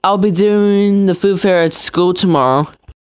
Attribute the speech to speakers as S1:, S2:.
S1: I'll be doing the food fair at school tomorrow.